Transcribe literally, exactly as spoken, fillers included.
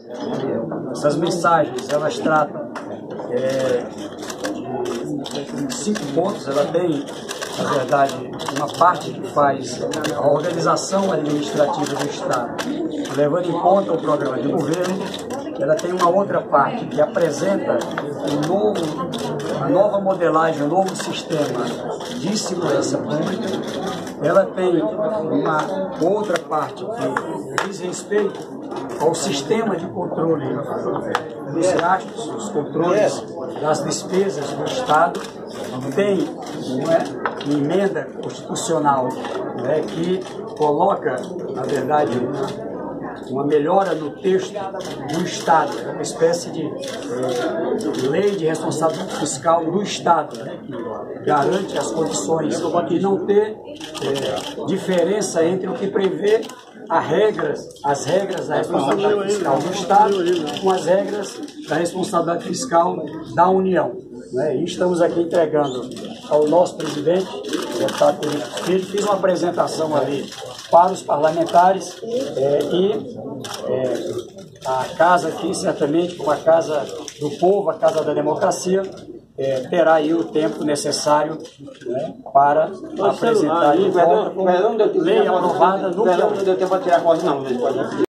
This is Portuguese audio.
Essas mensagens, elas tratam é, de cinco pontos. Ela tem, na verdade, uma parte que faz a organização administrativa do Estado, levando em conta o programa de governo. Ela tem uma outra parte que apresenta o novo, a nova modelagem, o novo sistema de segurança pública. Ela tem uma outra parte que diz respeito ao sistema de controle dos gastos, os controles das despesas do Estado. Tem, não é, emenda constitucional, não é, que coloca, na verdade, uma melhora no texto do Estado, uma espécie de eh, lei de responsabilidade fiscal do Estado, né, que garante as condições de não ter eh, diferença entre o que prevê a regras, as regras da responsabilidade fiscal do Estado com as regras da responsabilidade fiscal da União. Né? E estamos aqui entregando ao nosso presidente, o deputado Felipe Filho, fiz uma apresentação ali para os parlamentares é, e é, a casa aqui, certamente, como a casa do povo, a casa da democracia, é, terá aí o tempo necessário, né, para apresentar de volta como lei aprovada no